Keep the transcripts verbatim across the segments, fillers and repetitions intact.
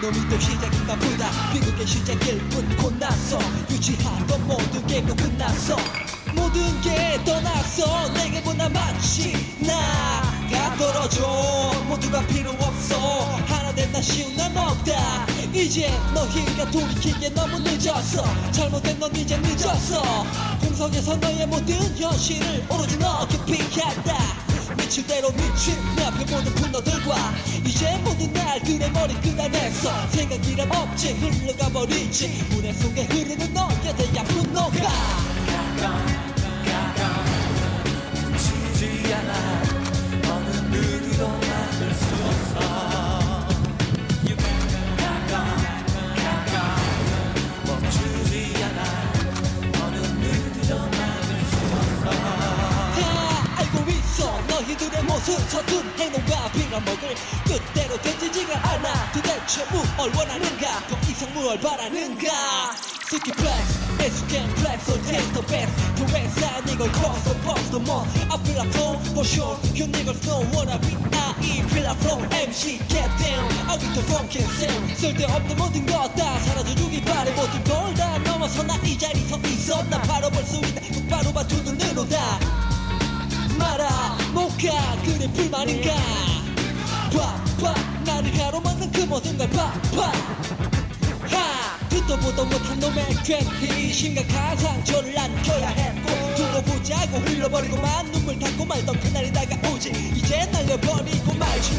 이놈이 또 시작인가 보다. 비극의 시작일 뿐 곧 나서 유지하던 모든 게 또 끝났어. 모든 게 떠났어. 내게보다 마치 나가 떨어져. 모두가 필요 없어. 하나 된다 쉬운 난 없다. 이제 너희가 돌이키기에 너무 늦었어. 잘못된 넌 이제 늦었어. 공성에서 너의 모든 현실을 오로지 너게 피한다. 미칠 대로 미친 내 앞에 모든 분노들과 이제 모든 날들의 머리 끄다냈어. 생각이란 없지 흘러가 버리지. 문해 속에 흐르는 너에 대한 분노가 그치지 않아. 어느 누구도 막을 수 없어. 멈추지 않아. 어느 누구도 막을 수 없어. 다 알고 있어. 너희들의 모습 서툰 행동과 빌어먹을 뜻대로 되지지가 않아. 도대체 무얼 원하는가. 더 이상 무얼 바라는가. Sticky flex, as you can flex, so test the best. The rest I nigga cross the box the more. I feel like flow for sure. You niggas don't wanna be I E feel like flow M C get down. I with the funk and sound. 쓸데없는 모든 것 다 사라져주기 바래. 모든 걸 다 넘어서 나 이 자리 서 있어. 나 바로 볼 수 있다. 똑바로 봐 두 눈으로 다 말아 못가. 그래 불만인가. 봐봐 나를 가로막는 그 모든 걸 봐봐. 하 듣도 보도 못한 놈의 괴피. 심각한 상처를 안겨야 했고 두고 보자고 흘러버리고만 눈물 닦고 말던 그날이 다가오지. 이제 날려버리고 말지.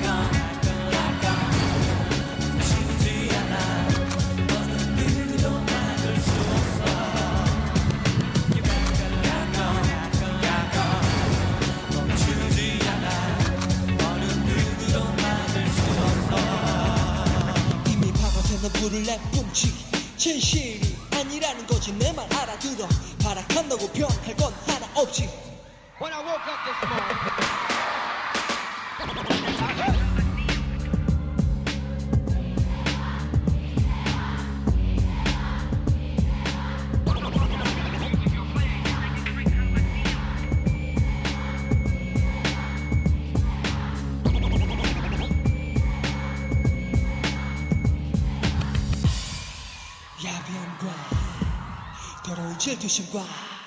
그치지 않아. 어느 누구도 막을 수 없어. 멈추지 않아. 어느 누구도 막을 수 없어. 이미 박아새는 불을 내뿜지. 진실이 아니라는 거지. 내 말 알아들어. 발악한다고 변할 건 하나 없지. When I woke up this morning, 야비함과 더러운 질투심과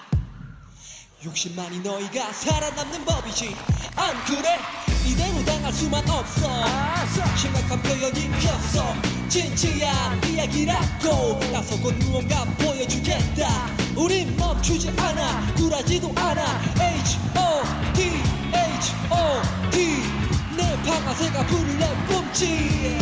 욕심만이 너희가 살아남는 법이지. 안 그래? 이대로 당할 수만 없어. 심각한 표현이 폈어. 진지한 이야기라고 나서고 무언가 보여주겠다. 우린 멈추지 않아. 굴하지도 않아. 에이치 오 티 에이치 오 티 내 방아쇠가 불을 내뿜지.